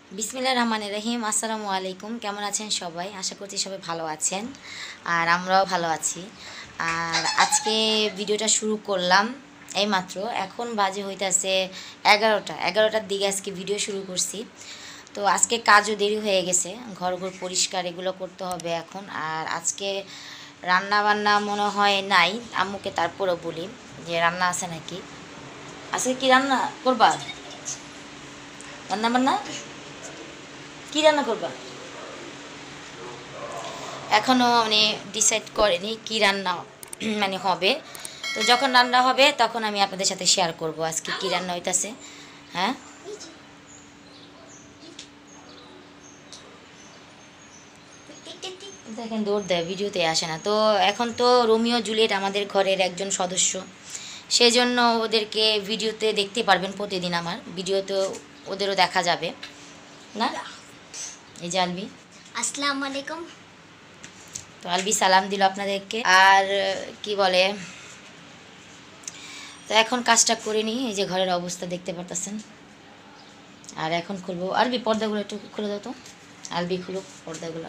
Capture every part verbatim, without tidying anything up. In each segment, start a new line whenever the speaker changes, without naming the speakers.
বিসমিল্লাহির রহমানির রহিম। আসসালামু আলাইকুম। কেমন আছেন সবাই? আশা করছি সবাই ভালো আছেন, আর আমরাও ভালো আছি। আর আজকে ভিডিওটা শুরু করলাম এইমাত্র, এখন বাজে হইতাছে এগারোটা এগারোটার দিকে আজকে ভিডিও শুরু করছি। তো আজকে কাজও দেরি হয়ে গেছে, ঘর ঘর পরিষ্কার এগুলো করতে হবে এখন। আর আজকে রান্না বান্না মনে হয় নাই, আম্মুকে তারপরেও বলি যে রান্না আছে নাকি। আজকে কি রান্না করবা? রান্না বান্না কি রান্না করবা? এখনও মানে ডিসাইড করিনি কি রান্না মানে হবে। তো যখন রান্না হবে তখন আমি আপনাদের সাথে শেয়ার করব আজকে কি রান্না হইতাছে। হ্যাঁ, দেখেন দৌড় দেয়, ভিডিওতে আসে না। তো এখন তো রোমিও জুলিয়েট আমাদের ঘরের একজন সদস্য, সেই জন্য ওদেরকে ভিডিওতে দেখতে পারবেন প্রতিদিন, আমার ভিডিওতে ওদেরও দেখা যাবে না। এই যে আলবি,
আসসালামু আলাইকুম।
তো আলবি সালাম দিল আপনাদেরকে। আর কি বলে, তো এখন কাজটা করে নিই। এই যে ঘরের অবস্থা দেখতে পারতেছেন। আর এখন খুলবো। আলবি পর্দাগুলো একটু খুলে দাও তো। আলবি খুলো পর্দাগুলো।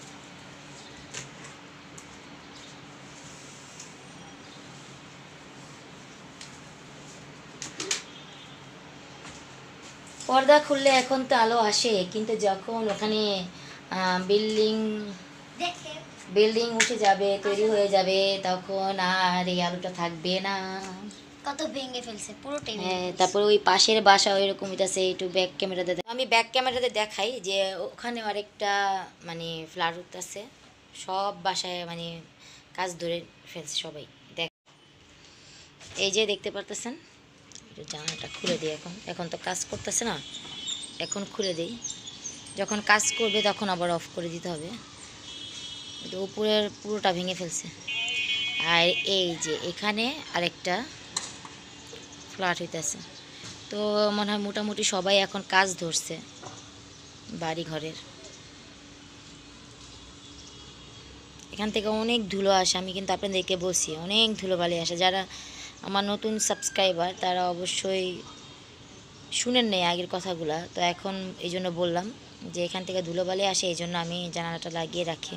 পর্দা খুললে এখন তো আলো আসে, কিন্তু যখন ওখানে বিল্ডিং বিল্ডিং উঠে যাবে, তৈরি হয়ে যাবে, তখন আর এই আলোটা থাকবে না।
কত ভেঙে ফেলছে পুরোটাই।
হ্যাঁ, তারপরে ওই পাশের বাসা ওইরকম হইতাছে। একটু ব্যাক ক্যামেরাতে আমি ব্যাক ক্যামেরাতে দেখাই যে ওখানে আরেকটা মানে ফ্ল্যাট উঠতেছে, সব বাসায় মানে কাজ ধরে ফেলছে সবাই। দেখ, এই যে দেখতে পারতেছেন, জানালাটা খুলে দিই। এখন এখন তো কাজ করতেছে না, এখন খুলে দিই। যখন কাজ করবে তখন আবার অফ করে দিতে হবে। উপরের পুরোটা ভেঙে ফেলছে। আর এই যে এখানে আরেকটা ফ্ল্যাট হইতেছে। তো মনে হয় মোটামুটি সবাই এখন কাজ ধরছে বাড়ি ঘরের। এখান থেকে অনেক ধুলো আসে, আমি কিন্তু আপনাদেরকে বলছি অনেক ধুলোবালি আসে। যারা আমার নতুন সাবস্ক্রাইবার তারা অবশ্যই শুনেন নেই আগের কথাগুলা, তো এখন এই জন্য বললাম যে এখান থেকে ধুলোবালি আসে, এই জন্য আমি জানালাটা লাগিয়ে রাখি।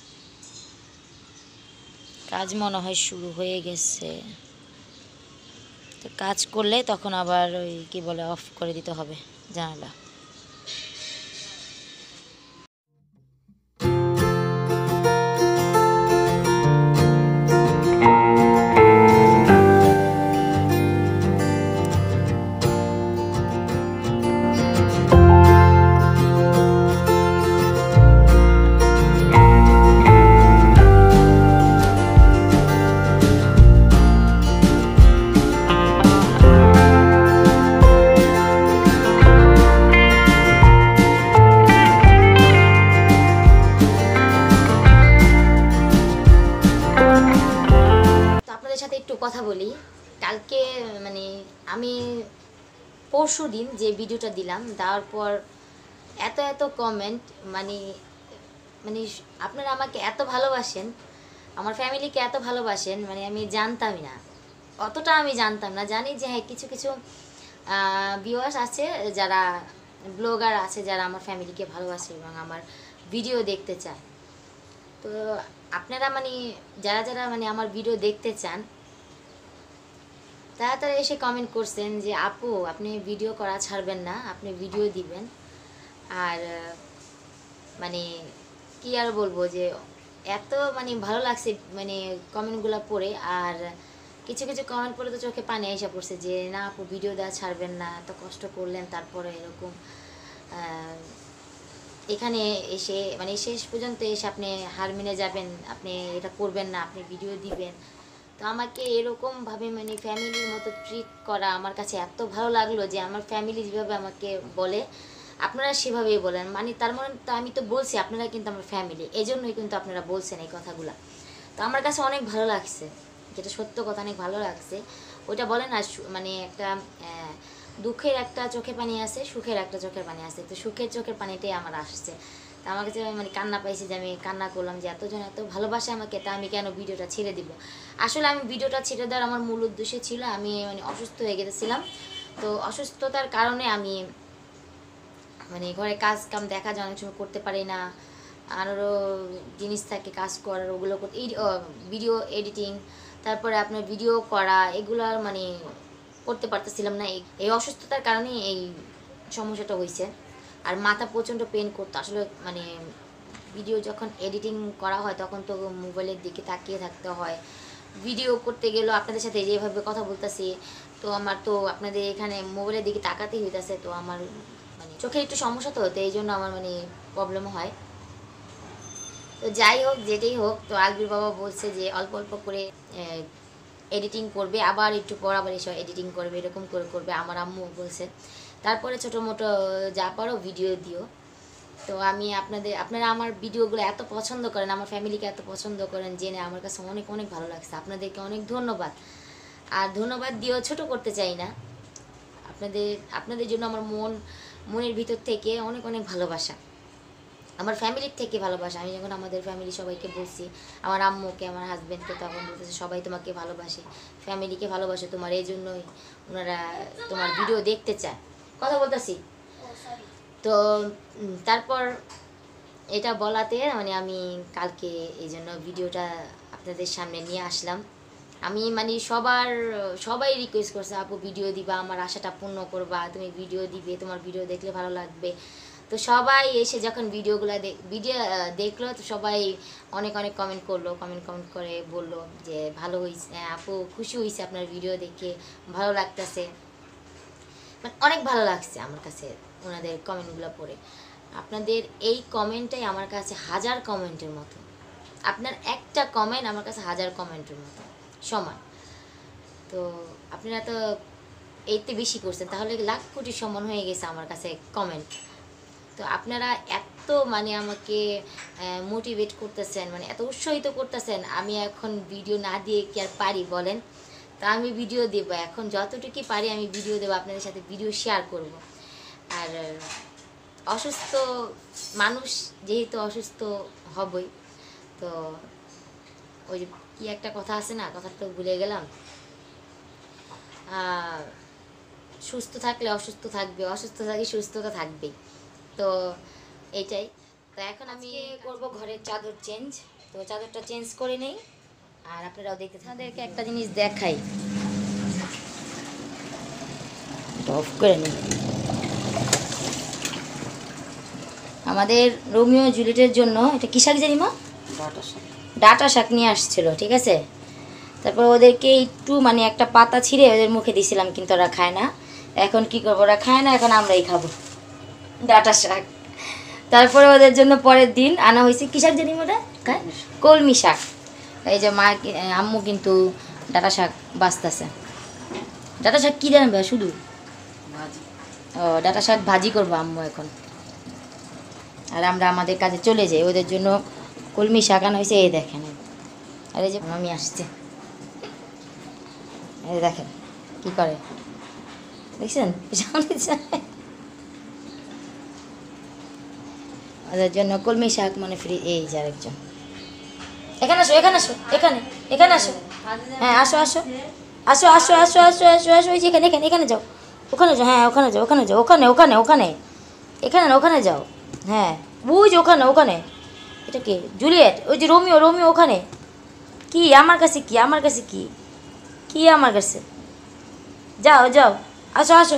কাজ মনে হয় শুরু হয়ে গেছে, তো কাজ করলে তখন আবার ওই কী বলে অফ করে দিতে হবে জানালা। সাথে একটু কথা বলি। কালকে মানে আমি পরশু দিন যে ভিডিওটা দিলাম, দেওয়ার পর এত এত কমেন্ট, মানে মানে আপনারা আমাকে এত ভালোবাসেন, আমার ফ্যামিলিকে এত ভালোবাসেন, মানে আমি জানতামই না, অতটা আমি জানতাম না। জানি যে হ্যাঁ কিছু কিছু ভিউয়ার্স আছে, যারা ব্লগার আছে, যারা আমার ফ্যামিলিকে ভালোবাসে এবং আমার ভিডিও দেখতে চায়। তো আপনারা মানে যারা যারা মানে আমার ভিডিও দেখতে চান তারা তারা এসে কমেন্ট করছেন যে আপু আপনি ভিডিও করা ছাড়বেন না, আপনি ভিডিও দিবেন। আর মানে কি আর বলবো, যে এত মানে ভালো লাগছে মানে কমেন্টগুলো পড়ে। আর কিছু কিছু কমেন্ট পড়ে তো চোখে পানি এসে পড়ছে যে না আপু ভিডিও দেওয়া ছাড়বেন না, এত কষ্ট করলেন, তারপরে এরকম এখানে এসে মানে শেষ পর্যন্ত এসে আপনি হার মেনে যাবেন, আপনি এটা করবেন না, আপনি ভিডিও দিবেন। তো আমাকে এরকমভাবে মানে ফ্যামিলির মতো ট্রিট করা আমার কাছে এত ভালো লাগলো যে আমার ফ্যামিলি যেভাবে আমাকে বলে আপনারা সেভাবেই বলেন। মানে তার মানে তো আমি তো বলছি আপনারা কিন্তু আমার ফ্যামিলি, এই জন্যই কিন্তু আপনারা বলছেন এই কথাগুলো। তো আমার কাছে অনেক ভালো লাগছে, যেটা সত্য কথা, অনেক ভালো লাগছে। ওইটা বলে না মানে একটা দুঃখের একটা চোখের পানি আছে, সুখের একটা চোখের পানি আছে। তো সুখের চোখের পানিটাই আমার আসছে। তা আমার কাছে মানে কান্না পাইছি, যে আমি কান্না করলাম যে এতজন এত ভালোবাসে আমাকে, তা আমি কেন ভিডিওটা ছেড়ে দিব। আসলে আমি ভিডিওটা ছেড়ে দেওয়ার আমার মূল উদ্দেশ্য ছিল, আমি মানে অসুস্থ হয়ে গেছিলাম। তো অসুস্থতার কারণে আমি মানে ঘরে কাজ কাম দেখা যায় অনেক সময় করতে পারি না, আরও জিনিস থাকে কাজ করার, ওগুলো করতে ভিডিও এডিটিং, তারপরে আপনার ভিডিও করা, এগুলো আর মানে করতে পারতেছিলাম না। এই- এই অসুস্থতার কারণে এই সমস্যাটা হয়েছে। আর মাথা প্রচণ্ড পেন করতো আসলে, মানে ভিডিও যখন এডিটিং করা হয় তখন তো মোবাইলের দিকে তাকিয়ে থাকতে হয়, ভিডিও করতে গেলেও আপনাদের সাথে যেভাবে কথা বলতেছি, তো আমার তো আপনাদের এখানে মোবাইলের দিকে তাকাতেই হইতেছে, তো আমার মানে চোখের একটু সমস্যা তো তো এই জন্য আমার মানে প্রবলেম হয়। তো যাই হোক, যেটাই হোক, তো আলবির বাবা বলছে যে অল্প অল্প করে এডিটিং করবে, আবার একটু পর আবার এসব এডিটিং করবে, এরকম করে করবে। আমার আম্মু বলছে তারপরে ছোটো মোটো যা পারো ভিডিও দিও। তো আমি আপনাদের আপনারা আমার ভিডিওগুলো এত পছন্দ করেন, আমার ফ্যামিলিকে এত পছন্দ করেন, জেনে আমার কাছে অনেক অনেক ভালো লাগছে। আপনাদেরকে অনেক ধন্যবাদ। আর ধন্যবাদ দিয়েও ছোট করতে চাই না, আপনাদের আপনাদের জন্য আমার মন মনের ভিতর থেকে অনেক অনেক ভালোবাসা, আমার ফ্যামিলির থেকে ভালোবাসা। আমি যখন আমাদের ফ্যামিলি সবাইকে বলছি, আমার আম্মুকে, আমার হাজব্যান্ডকে, তখন বলতেছে সবাই তোমাকে ভালোবাসে, ফ্যামিলিকে ভালোবাসে তোমার, এই জন্যই ওনারা তোমার ভিডিও দেখতে চায়। কথা বলতেছি তো উম, তারপর এটা বলাতে মানে আমি কালকে এই জন্য ভিডিওটা আপনাদের সামনে নিয়ে আসলাম। আমি মানে সবার সবাই রিকোয়েস্ট করছে, আপু ভিডিও দিবা, আমার আশাটা পূর্ণ করবা, তুমি ভিডিও দিবে, তোমার ভিডিও দেখলে ভালো লাগবে। তো সবাই এসে যখন ভিডিওগুলো ভিডিও দেখলো, তো সবাই অনেক অনেক কমেন্ট করলো, কমেন্ট কমেন্ট করে বললো যে ভালো হয়েছে আপু, খুশি হয়েছে আপনার ভিডিও দেখে, ভালো লাগতেছে, মানে অনেক ভালো লাগছে আমার কাছে ওনাদের কমেন্টগুলো পড়ে। আপনাদের এই কমেন্টটাই আমার কাছে হাজার কমেন্টের মতো, আপনার একটা কমেন্ট আমার কাছে হাজার কমেন্টের মতো সমান। তো আপনারা তো এইতে বেশি করছেন, তাহলে লাখ কোটি সমান হয়ে গেছে আমার কাছে কমেন্ট। তো আপনারা এত মানে আমাকে মোটিভেট করতেছেন, মানে এত উৎসাহিত করতেছেন, আমি এখন ভিডিও না দিয়ে কি আর পারি বলেন? তা আমি ভিডিও দেবো, এখন যতটুকু পারি আমি ভিডিও দেবো, আপনাদের সাথে ভিডিও শেয়ার করব। আর অসুস্থ মানুষ যেহেতু অসুস্থ হবই, তো ওই যে কী একটা কথা আছে না, কথাটা তো ভুলে গেলাম, সুস্থ থাকলে অসুস্থ থাকবে, অসুস্থ থাকলে সুস্থতা থাকবেই। তো এটাই। তো এখন আমি করব ঘরের চাদর চেঞ্জ, তো চাদরটা চেঞ্জ করে নেই, আর আপনারাও দেখতে তাদেরকে একটা জিনিস দেখাই, অফ করে নিই। আমাদের রোমিও জুলিয়েটের জন্য এটা কী শাক জানি মা, ডাটা শাক, ডাটা শাক নিয়ে আসছিল, ঠিক আছে। তারপর ওদেরকে একটু মানে একটা পাতা ছিঁড়ে ওদের মুখে দিয়েছিলাম, কিন্তু ওরা খায় না। এখন কি করবো, ওরা খায় না, এখন আমরাই খাবো ডাটা শাক। তারপরে ওদের জন্য পরের দিন আনা হয়েছে কী শাক জানি ওটা, খায় কলমি শাক। এই যে মা আম্মু কিন্তু ডাটা শাক বাঁচতেছে। ডাটা শাক কী জানবে শুধু ও ডাটা শাক ভাজি করবো আম্মু এখন। আর আমরা আমাদের কাজে চলে যাই, ওদের জন্য কলমি শাক আনা হয়েছে, এই দেখেন। আর এই যে মামি আসছে, এই দেখেন কি করে, দেখছেন ওদের জন্য কলমি শাক মানে ফ্রি। এই যে আরেকজন, এখানে আসো, এখানে আসো, এখানে এখানে আসো, হ্যাঁ আসো আসো আসো আসো আসো আসো আসো আসো ওই যে এখানে এখানে এখানে যাও, ওখানে যাও, হ্যাঁ ওখানে যাও, ওখানে যাও, ওখানে ওখানে ওখানে এখানে না, ওখানে যাও, হ্যাঁ বুঝ ওখানে ওখানে। এটা কে, জুলিয়েট, ওই যে রোমিও, রোমিও ওখানে। কি আমার কাছে, কি আমার কাছে, কি কি আমার কাছে, যাও যাও, আসো আসো।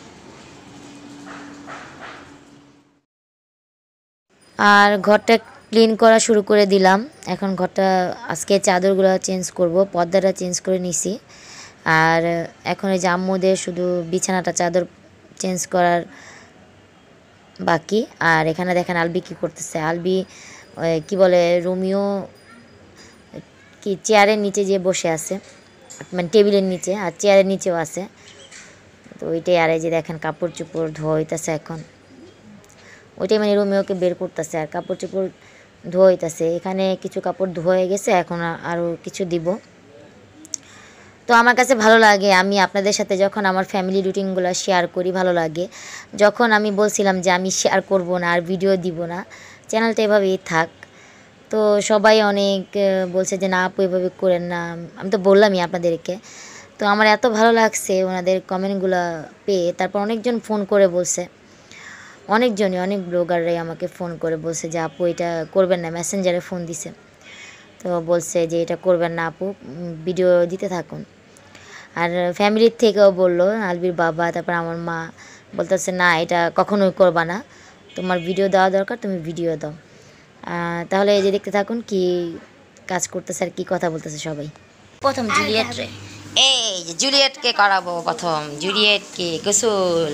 আর ঘরটা ক্লিন করা শুরু করে দিলাম। এখন ঘরটা আজকে চাদরগুলো চেঞ্জ করব, পর্দাটা চেঞ্জ করে নিছি। আর এখন এই যে আম্মুদের শুধু বিছানাটা চাদর চেঞ্জ করার বাকি। আর এখানে দেখেন আলবি কি করতেছে, আলবি কি বলে রোমিও কি চেয়ারের নিচে যে বসে আছে, মানে টেবিলের নিচে, আর চেয়ারের নিচেও আছে, তো ওইটাই। আর এই যে দেখেন কাপড় চোপড় ধোয়াইতেছে এখন, ওইটাই মানে রোমিওকে বের করতেছে, আর কাপড় চোপড় ধোয়াইতেছে। এখানে কিছু কাপড় ধোয়ে গেছে, এখন আরও কিছু দিব। তো আমার কাছে ভালো লাগে, আমি আপনাদের সাথে যখন আমার ফ্যামিলি রুটিনগুলো শেয়ার করি ভালো লাগে। যখন আমি বলছিলাম যে আমি শেয়ার করব না আর ভিডিও দিব না, চ্যানেলটা এভাবেই থাক, তো সবাই অনেক বলছে যে না আপু এভাবে করেন না। আমি তো বললামই আপনাদেরকে, তো আমার এত ভালো লাগছে ওনাদের কমেন্টগুলো পেয়ে। তারপর অনেকজন ফোন করে বলছে অনেকজনই অনেক ব্লগাররাই আমাকে ফোন করে বলছে যে আপু এটা করবেন না, মেসেঞ্জারে ফোন দিছে, তো বলছে যে এটা করবেন না আপু, ভিডিও দিতে থাকুন। আর ফ্যামিলির থেকেও বললো, আলবির বাবা, তারপর আমার মা বলতেছে না এটা কখনোই করবা না, তোমার ভিডিও দেওয়া দরকার, তুমি ভিডিও দাও। তাহলে এই যে দেখতে থাকুন কি কাজ করতেছে আর কি কথা বলতেছে সবাই। প্রথম জুলিয়েট রে, এই যে জুলিয়েটকে করাবো প্রথম, জুলিয়েটকে গোসল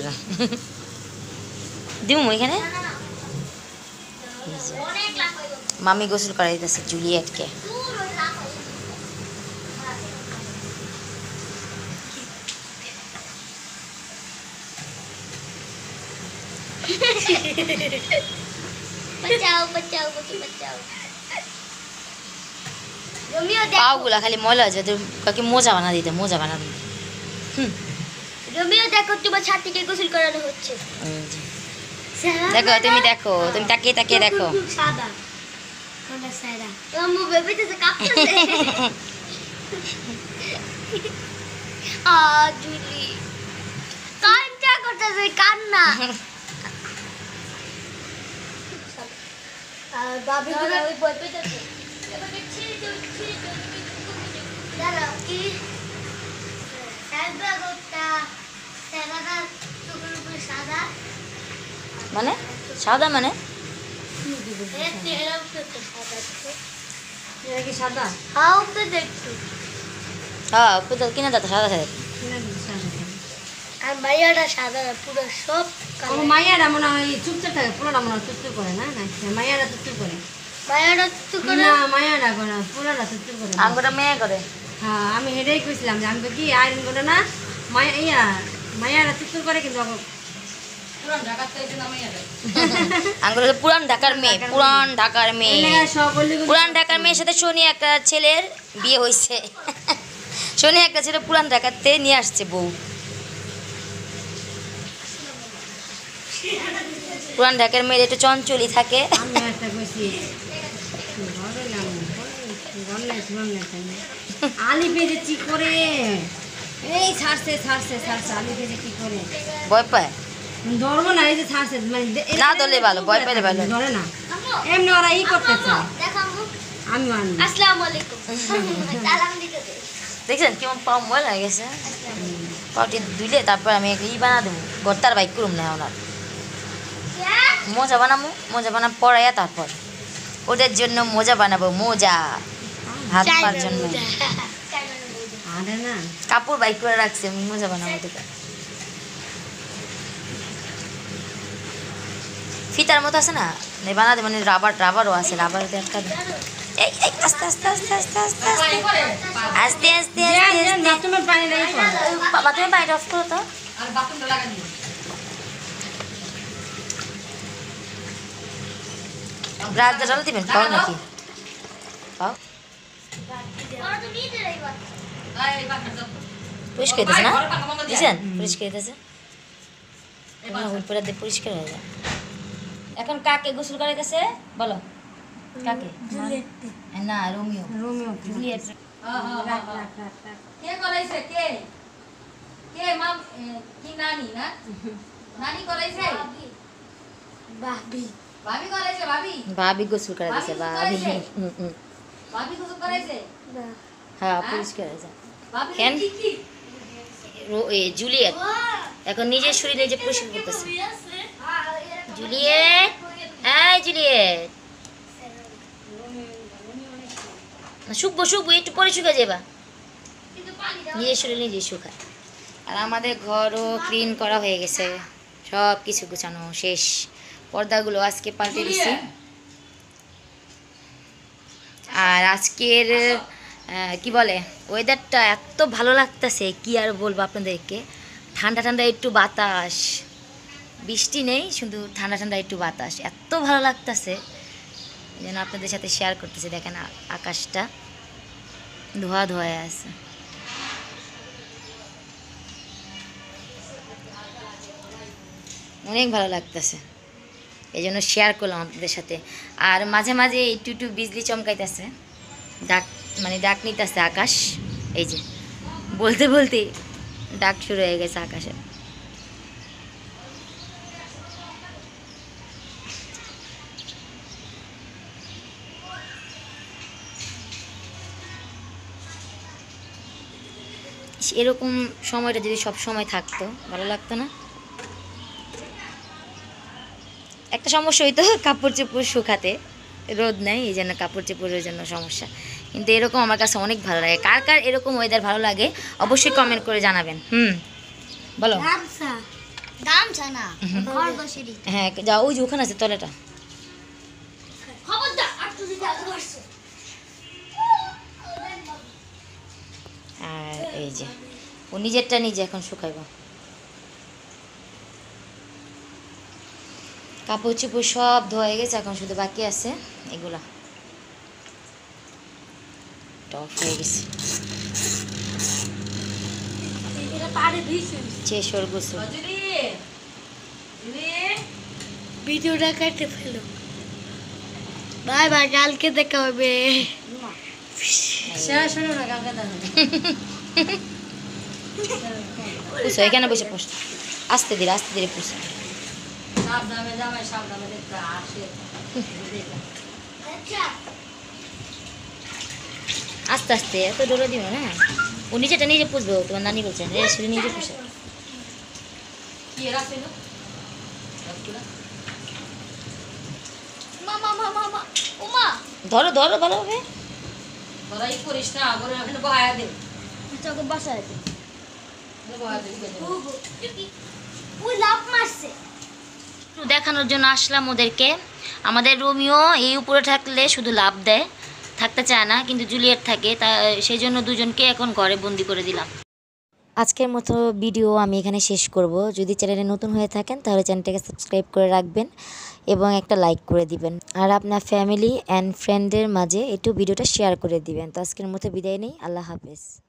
দিমু এখানে। মামি গোসল করাইতেছে জুলিয়েটকে।
बचाओ बचाओ बच्ची बचाओ रोमियो देखो
पावগুলা খালি ময়লা আছে, কাকে মোজা বানা দিতে, মোজা বানা দিতে। হুম,
रोमियो देखो तुम्हार ছাতিকে গোসল করানো হচ্ছে।
দেখো তুমি দেখো, তুমি তাকিয়ে তাকিয়ে দেখো।
সাদা কোনটা সাদা আম্মু বেবিতে যে কাঁপতেছে আ জুলি কান্না করতেছে কান্না আর বাবি গুলো ওই বই পেতেছে এবারে ছিড়ে দাও ছিড়ে দাও দাঁড়াও কি সাদা গোটা সাদা টুকরো টুকরো সাদা
মানে সাদা মানে
এতে এরকম তো সাদা তো
এটা কি সাদা?
হাউ তো দেখো
হ্যাঁ পুরো কিনা দাদা সাদা সাদা।
কিনা দিদি সাদা?
আর মাইয়াটা সাদা না, পুরো সব
আমার
কালো
মাইয়ারা মনে হয় চুপচাপ থাকে, পুরোটা মনে হয় চুপচুপ করে না? না মাইয়ারা চুপচুপ করে
মাইয়াটা তো করে
না, মাইয়ারা করে না, পুরোটা চুপচুপ করে।
আঙ্গুরটা মেয়ে করে।
হ্যাঁ আমি হেডেই কইছিলাম যে আমি তো কি আয়রন করে না, মায়া ইয়া মাইয়ারা চুপচুপ করে কিন্তু
আঙ্গুর পুরান ঢাকার মেয়ে, পুরান ঢাকার মেয়ে,
সব বললি
পুরান ঢাকার মেয়ের সাথে শনি একটা ছেলের বিয়ে হয়েছে। শনি একটা ছেলে পুরান ঢাকাতে নিয়ে আসছে বউ। পুরান ঢাকার মেয়ে একটু চঞ্চলই থাকে।
আমি একটা কইছি ঘরে নাম গন্নে গন্নে আলি পেজে কি করে এই ছাড়ছে ছাড়ছে ছাড়ছে আলি পেজে কি করে
ভয় পায়
ধরবো না, এই যে ছাড়ছে মানে
না ধরলে ভালো, ভয় পেলে ভালো।
ধরে না এমনি ওরা ই করতে চায়।
দেখো আম্মু
আমি মানি
আসসালামু আলাইকুম সালাম দিতে দে
দেখছেন কেমন পাও ময়লা হয়ে গেছে। পাউটি ধুইলে তারপর আমি একটা ই বানা দেবো, ভর্তার বাইক করুম না ওনার মোজা বানাবো, মোজা বানাব পড়াইয়া তারপর ওদের জন্য মোজা বানাবো, মোজা হাত পার জন্য।
আরে না
কাপড় বাইক করে রাখছি, আমি মোজা বানাবো তোকে। ফিতার মতো আছে না বানাতে, মানে রাবার রাবারও আছে, রাবার দেখা এই এই আস্তে আস্তে আস্তে আস্তে আস্তে আস্তে আস্তে আস্তে আস্তে
বাথরুমের পানি নেই
বাথরুমে পানিটা অফ করো তো।
আর বাথরুমটা লাগা দিও
ব্রাশ ডাল দিবেন, পাও নাকি পাও
ওরা তো নিতে যাইবা
এই বাথরুম
পরিষ্কার হইতেছে না, বুঝছেন পরিষ্কার হইতেছে, উপরে দিয়ে পরিষ্কার হয়ে যায়। এখন কাকে গোসল করাইতেছে বলো? কাকে? না রোমিও।
Romeo
Juliet.
রাখ রাখ রাখ কে করাইছে? কে কে মা কি নানি না নানি করাইছে?
ভাবি
ভাবি করাইছে? ভাবি
ভাবি গোসল করাইতেছে, ভাবি। হুম, হুম।
ভাবি গোসল করাইছে?
হ্যাঁ পরিষ্কার হয়ে যায়।
ভাবি
কেন?
কি কি
রো- এ জুলিয়েট এখন নিজের শরীর নিজে পরিষ্কার করতেছে। জুলিয়েট, এই জুলিয়েট, শুকবো শুকবো একটু পরে শুকা যাবা, নিজের শরীর নিজে শুকায়। আর আমাদের ঘরও ক্লিন করা হয়ে গেছে, সব কিছু গুছানো শেষ। পর্দাগুলো আজকে পাল্টে দিছি। আর আজকের আহ, কি বলে ওয়েদারটা এত ভালো লাগতেছে, কি আর বলবো আপনাদেরকে। ঠান্ডা ঠান্ডা একটু বাতাস, বৃষ্টি নেই, শুধু ঠান্ডা ঠান্ডা একটু বাতাস, এত ভালো লাগতেছে যেন আপনাদের সাথে শেয়ার করতেছি। দেখেন আ- আকাশটা ধোয়া ধোয়া আছে। অনেক ভালো লাগতেছে, এই জন্য শেয়ার করলাম আপনাদের সাথে। আর মাঝে মাঝে একটু একটু বিজলি চমকাইতেছে, ডাক মানে ডাক নিতেছে আকাশ। এই যে বলতে বলতে ডাক শুরু হয়ে গেছে আকাশে। এরকম সময়টা যদি সব সময় থাকতো ভালো লাগতো না? একটা সমস্যা হইতো কাপড় চোপড় শুকাতে, রোদ নেই, এই জন্য কাপড় চোপড়ের জন্য সমস্যা। কিন্তু এরকম আমার কাছে অনেক ভালো লাগে। কার কার এরকম ওয়েদার ভালো লাগে অবশ্যই কমেন্ট করে জানাবেন। হুম বলো।
গামছা গামছা না ঘর বসেরই।
হ্যাঁ যাও, ওই যে ওখানে আছে তলেটা।
খবরদার আর তুমি যা করছো।
আর এই যে ও নিজেরটা নিজে এখন শুকাইব। কাপড় চোপড় সব ধোয়া হয়ে গেছে, এখন শুধু বাকি আছে এগুলা। টপ হয়ে গেছে,
এটা পারে দিছি
শেষ ওর গোসল।
ভিডিওটা কেটে ফেলো। বাই বাই, কালকে দেখা হবে।
শোনো না, কালকে দেখো।
পুষো, এখানে বসে পুষ, আস্তে ধীরে আস্তে ধীরে পুষো।
সাবধানে জামাই, সাবধানে দেখতে আসে।
আচ্ছা
আস্তে আস্তে, এত ডোলে দিও না। ও নিজেটা নিজে পুষবে, ও তোমার নানি বলছেন রে শুধু নিজে পুষে।
কি এরা ছিল?
মামা মামা মামা ওমা
ধরো ধরো ভালোভাবে।
তোরা ই করিস না, করে ওখানে বহায়া দে।
তোকে বসায় দে।
বহায়া দে।
ওই লাভ মারছে।
একটু দেখানোর জন্য আসলাম ওদেরকে। আমাদের রোমিও এই উপরে থাকলে শুধু লাভ দেয়, থাকতে চায় না, কিন্তু জুলিয়েট থাকে, তা সেই জন্য দুজনকে এখন ঘরে বন্দি করে দিলাম। আজকের মতো ভিডিও আমি এখানে শেষ করব। যদি চ্যানেলে নতুন হয়ে থাকেন তাহলে চ্যানেলটাকে সাবস্ক্রাইব করে রাখবেন এবং একটা লাইক করে দিবেন। আর আপনার ফ্যামিলি অ্যান্ড ফ্রেন্ডের মাঝে একটু ভিডিওটা শেয়ার করে দিবেন। তো আজকের মতো বিদায় নেই, আল্লাহ হাফেজ।